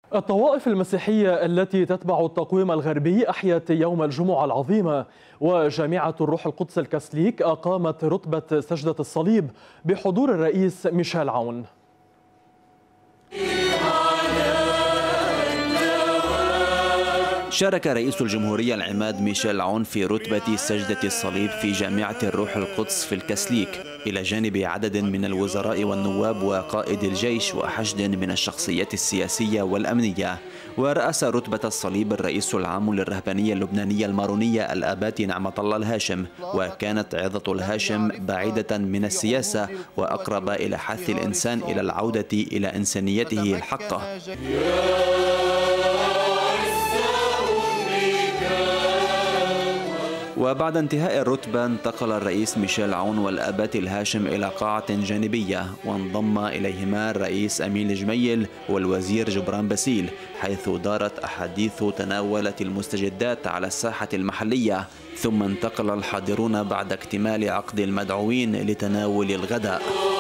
الطوائف المسيحية التي تتبع التقويم الغربي أحيت يوم الجمعة العظيمة، وجامعة الروح القدس الكاثوليك أقامت رتبة سجدة الصليب بحضور الرئيس ميشيل عون. شارك رئيس الجمهورية العماد ميشيل عون في رتبة سجدة الصليب في جامعة الروح القدس في الكاثوليك، إلى جانب عدد من الوزراء والنواب وقائد الجيش وحشد من الشخصيات السياسية والأمنية. ورأس رتبة الصليب الرئيس العام للرهبانية اللبنانية المارونية الآبات نعمة الله الهاشم، وكانت عظة الهاشم بعيدة من السياسة وأقرب إلى حث الإنسان إلى العودة إلى إنسانيته الحقة. وبعد انتهاء الرتبة انتقل الرئيس ميشيل عون والآبات الهاشم إلى قاعة جانبية، وانضم إليهما الرئيس أمين الجميل والوزير جبران باسيل، حيث دارت أحاديث تناولت المستجدات على الساحة المحلية. ثم انتقل الحاضرون بعد اكتمال عقد المدعوين لتناول الغداء.